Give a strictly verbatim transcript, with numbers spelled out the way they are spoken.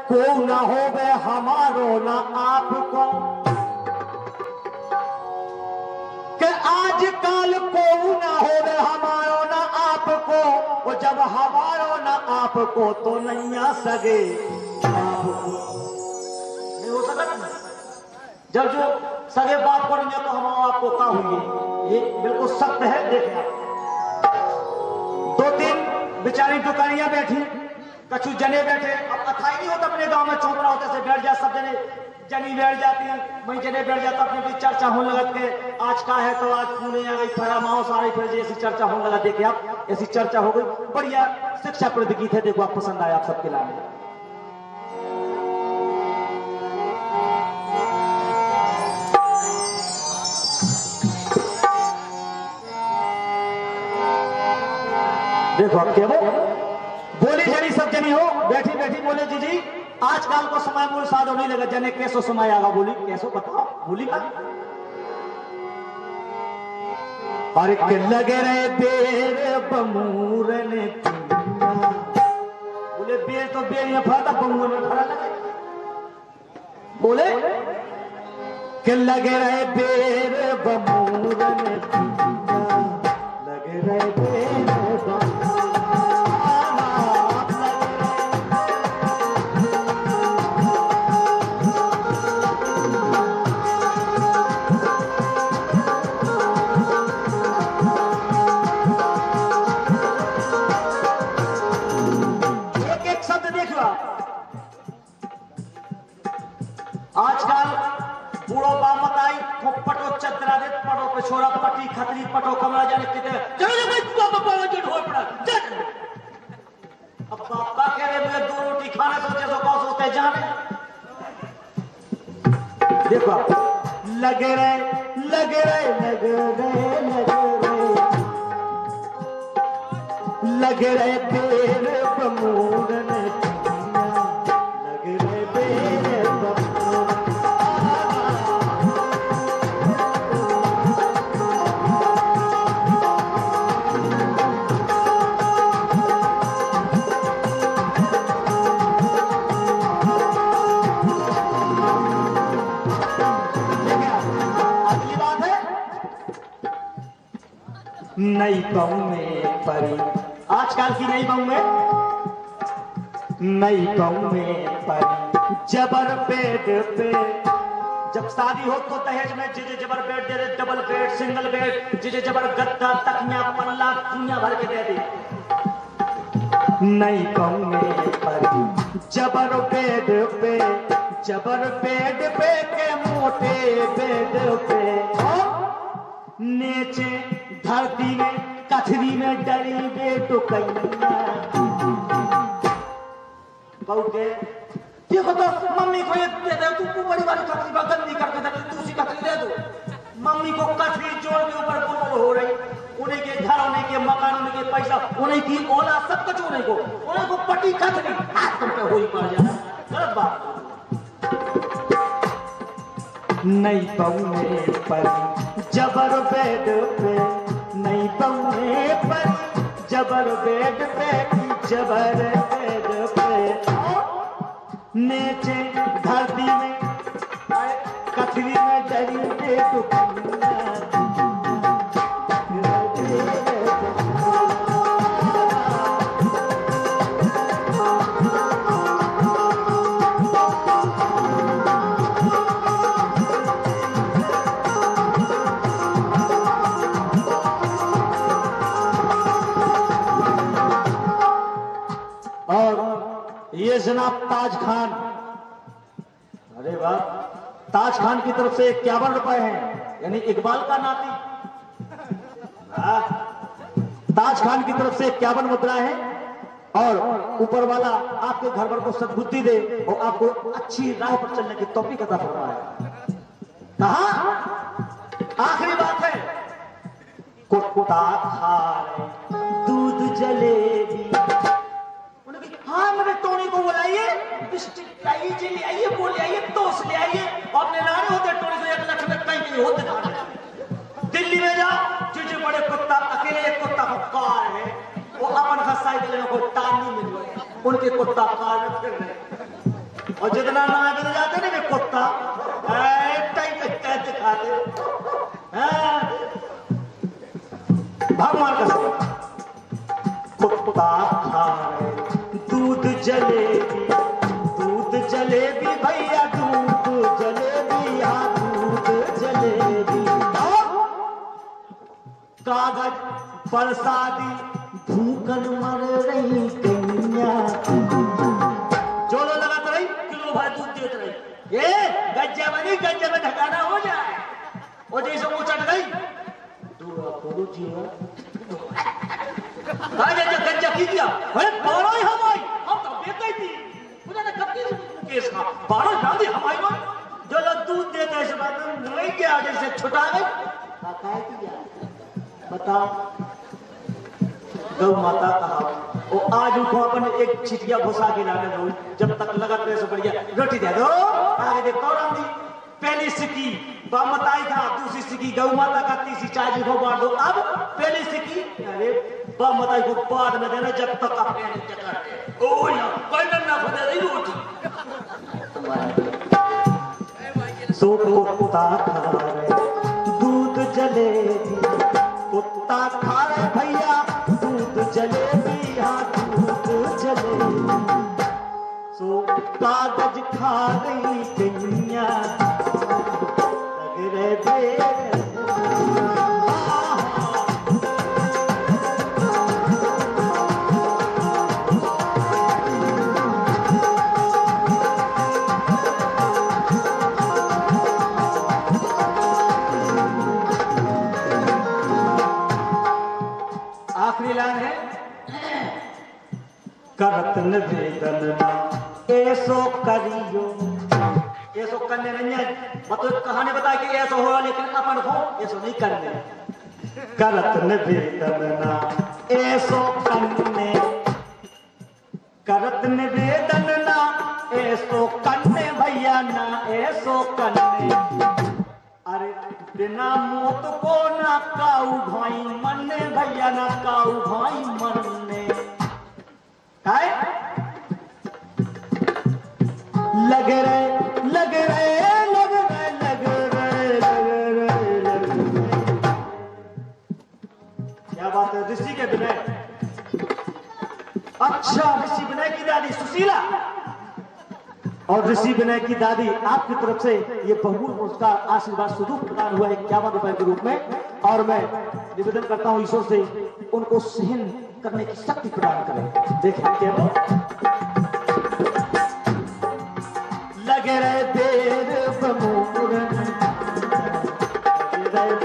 को ना हो वे हमारो ना आपको, कि आजकल को ना हो वे हमारो ना आपको, वो जब हमारो ना आपको तो नहीं आ सके आपको। नहीं हो सकता। जब जो सगे बात करेंगे तो हम आपको क्या होंगे, ये बिल्कुल सख्त है। देखें आप, दो तीन बेचारी दुकानियां बैठी, कछु जने बैठे। अब अथाई नहीं होता अपने गांव में, चौपड़ा होते से बैठ जाए सब जने, जनी बैठ जाती है, वही जने बैठ जाता, अपने भी चर्चा होने लगती है। आज का है तो आज पुणे आ गई, फरामाओ सारी, फिर जैसी चर्चा होने लगा। देखिए आप, ऐसी चर्चा हो गई। बढ़िया शिक्षाप्रद गीत है, देखो आप पसंद आया आप सबके लाने। देखो अब क्या बोली जनी सब जनी हो, बैठी बैठी बोले जी जी आजकल को समय मूल साधो नहीं लगा, जने कैसो समय आगा। बोली कैसो बताओ, बोली का अरे के लगे रहे बेर बमूर ने, बोले बेर तो बेर में फटा, बमूर में फटा लगे। बोले के लगे रहे बेर बमूर ने, लगे रहे बेर छोरा पटी खतरी पटो कमरा जाने कितने अब पापा कह रहे मुझे दो रोटी खाने सोचे तो कौन सोचते जाने। देखो लगे रहे लगे रहे लगे रहे लगे रहे लगे रहे बेर बमूर ने, लगे रहे बेर बमूर। नई बहू में परी, आजकल की नई बहू में, नई बहू में परी जबर बेड पे। जब शादी हो तो दहेज में जिजे जबर बेड दे दे, डबल बेड सिंगल बेड, जिजे जबर गद्दा तकिया पल्ला दुनिया भर के दे दे। नई बहू में परी जबर बेड पे, जबर बेड पे के मोटे बेड पे, नीचे धरती में कथरी में डरी बेटो कन्या। बहू के देखो तो मम्मी को ये दे दे, तू बड़ी वाली कथरी गंदी करके दे, दूसरी कथरी दे दो। मम्मी को कथरी जोड़ के ऊपर गोबर हो रही, उन्हीं के घर, उन्हीं के मकान, उन्हीं के पैसा, उन्हीं की ओला, सब कुछ उन्हीं को, उन्हीं को पटी कथरी हाथ तुम पे हो ही पड़ जाए। गलत बात। नई बहू में परी जबर बेड पे, नई बहू में परी जबर बेड पे, जबर बेड पे, नीचे धरती में कथरी में डरी बेटो कन्या। ये जनाब ताज खान, अरे वाह, ताज खान की तरफ से इक्यावन रुपए हैं, यानी इकबाल का नाती। ताज खान की तरफ से इक्यावन मुद्रा है, और ऊपर वाला आपके घर भर को सद्बुद्धि दे और आपको अच्छी राह पर चलने की तौफीक अता फरमाए। कहा आखिरी बात है, कुत्ता खाए दूध जलेबी। हाँ मैंने टोनी को बुलाइए, बिस्किट लाइए, जेली आइए, बोले आइए, टोस्ट ले आइए। अपने लाने होते टोनी को एक लक्ष्य में कहीं कहीं होते खाने। दिल्ली में जाओ, जो बड़े कुत्ता, अकेले एक कुत्ता को कार है, वो अपन खसाई के लिए को टाल नहीं मिल रहे, उनके कुत्ता कार में फिर रहे। और जितना ना आगे जाते ना वे कुत्ता खाते भगवान का कुत्ता खा रहे दूध जलेबी, दूध जलेबी भैया दूध जलेबी, हाँ दूध जलेबी। कागज परसादी भूखन मर रही कन्या, जोलो लगाते रही किलो भाई दूध देते रही। ये गज्जा बनी, गज्जा में ढकाना हो जाए और जैसे वो चढ़ गई दूरा खोलो जीवा गज्जा की दिया अरे बारह ही हमारी हम तो बेच थी मुझे कब की केस का बारह गांधी हमारी बात जो लोग दूध देते हैं बात नहीं गया जैसे छुटा गई बताओ। गौ माता कहा वो आज उनको अपन एक चिटिया घुसा के लाने दो, जब तक लगा तेरे से बढ़िया रोटी दे दो आगे देखो रामदी। पहली सिक्की बामताई था, दूसरी सिक्की गौ माता का, तीसरी चाय को बांट दो। अब पहली सिक्की अरे बामताई को बाद में देना जब तक अपने ओ या कोई ना खुदे नहीं रोटी सो कुत्ता खा रहे दूध जलेबी, कुत्ता खा रहे भैया दूध जलेबी, हाँ दूध जलेबी। सो कागज खा रही कन्या लग रहे बेर आखिरी लाइन है करत निवेदन ऐसो करियो, ऐसो करने नहीं है मतलब कहानी बता कि ऐसा हो लेकिन अपन हो ऐसो नहीं करने। करत निवेदन ऐसो करने, करत निवेदन ना ऐसो करने भैया ना ऐसो करने। अरे बिना मौत को ना काऊ भाई मरने भैया ना काऊ भाई मरने है लग रहे लग रहे लग रहे लग रहे लग रहे लग रहे। क्या बात है ऋषि के विनय। अच्छा ऋषि विनय की दादी सुशीला और ऋषि विनय की दादी आपकी तरफ से ये बहुमूल्य पुरस्कार आशीर्वाद स्वरूप प्रदान हुआ है इक्यावन रुपए के रूप में, और मैं निवेदन करता हूं ईश्वर से उनको सहन करने की शक्ति प्रदान करें। देखिए क्या लगे रहे देर बमूरन